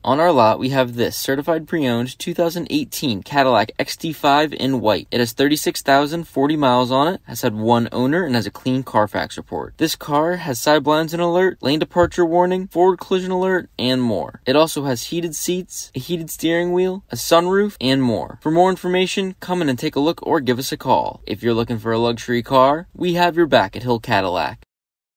On our lot, we have this certified pre-owned 2018 Cadillac XT5 in white. It has 36,040 miles on it, has had one owner, and has a clean Carfax report. This car has side blinds and alert, lane departure warning, forward collision alert, and more. It also has heated seats, a heated steering wheel, a sunroof, and more. For more information, come in and take a look or give us a call. If you're looking for a luxury car, we have your back at Hill Cadillac.